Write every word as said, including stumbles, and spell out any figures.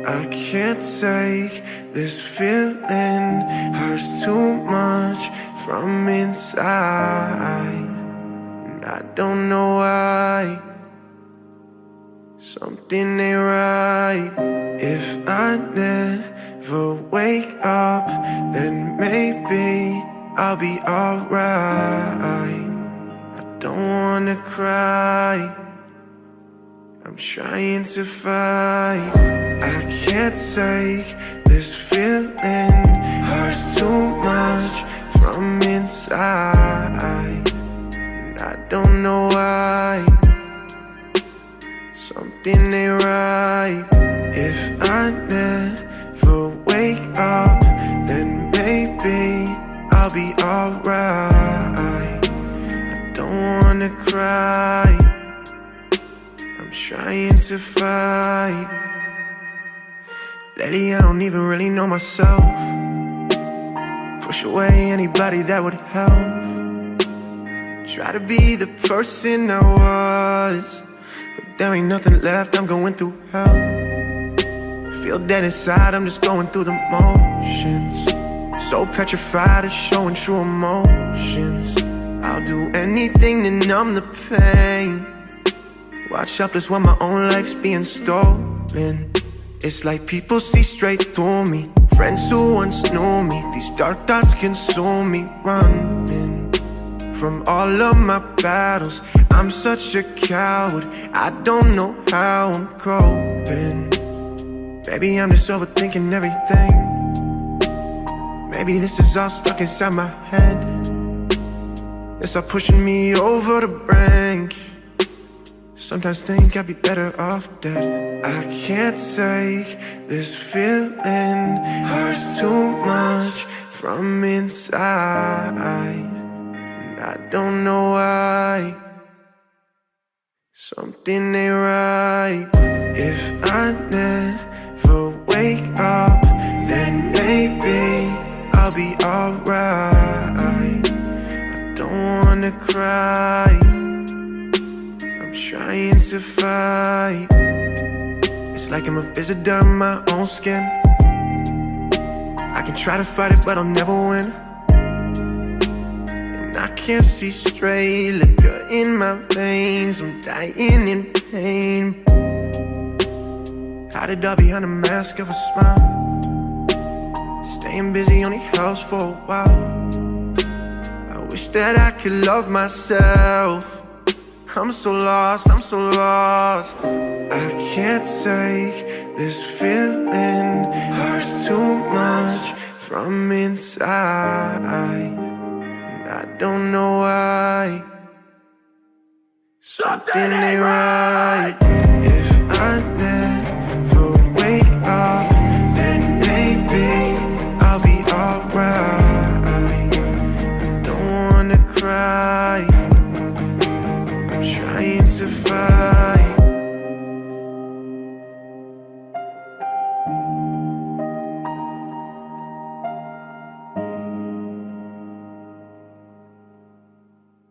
I can't take this feeling, hurts too much from inside, and I don't know why. Something ain't right. If I never wake up, then maybe I'll be alright. I don't wanna cry, I'm trying to fight. I can't take this feeling, hurts too much from inside, and I don't know why. Something ain't right. If I never wake up, then maybe I'll be alright. I don't wanna cry, I'm trying to fight. Lately I don't even really know myself. Push away anybody that would help. Try to be the person I was, but there ain't nothing left, I'm going through hell. Feel dead inside, I'm just going through the motions. So petrified of showing true emotions. I'll do anything to numb the pain. Watch helpless while my own life's being stolen. It's like people see straight through me. Friends who once knew me, these dark thoughts consume me. Running from all of my battles, I'm such a coward, I don't know how I'm coping. Maybe I'm just overthinking everything. Maybe this is all stuck inside my head. It's all pushing me over the brink. Sometimes think I'd be better off dead. I can't take this feeling, hurts too much from inside, and I don't know why. Something ain't right. If I never wake up, then maybe I'll be alright. I don't wanna cry, I'm trying to fight. It's like I'm a visitor in my own skin. I can try to fight it, but I'll never win. And I can't see straight, liquor in my veins, I'm dying in pain. Hide it all behind a mask of a smile. Staying busy only helps for a while. I wish that I could love myself. I'm so lost, I'm so lost. I can't take this feeling, hurts too much from inside, and I don't know why. Something ain't right. If I